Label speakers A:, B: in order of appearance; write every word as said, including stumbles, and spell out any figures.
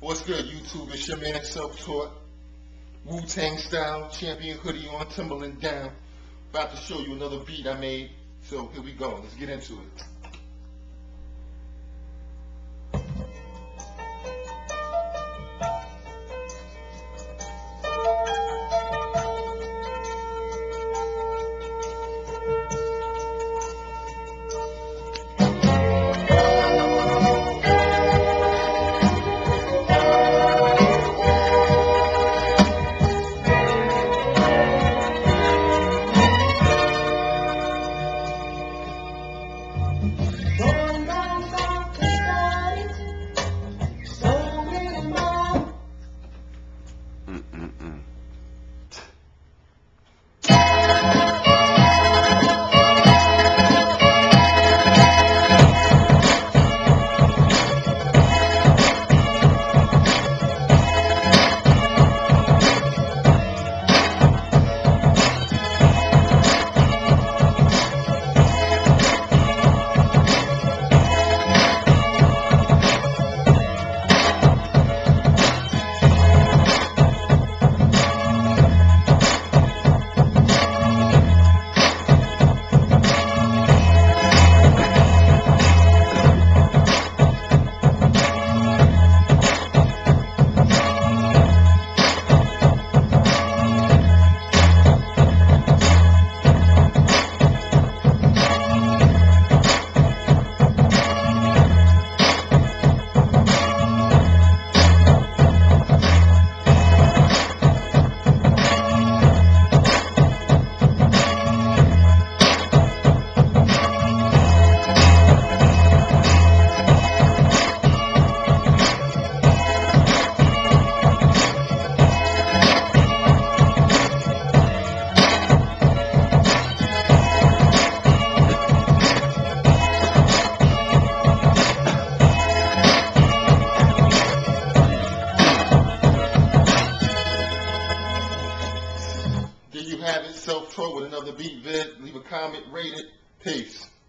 A: What's good, YouTube? It's your man, Self-Taught. Wu-Tang style, champion hoodie on, Timberland down. About to show you another beat I made. So here we go. Let's get into it. There you have it, Self-Taught with another beat vid. Leave a comment, rate it. Peace.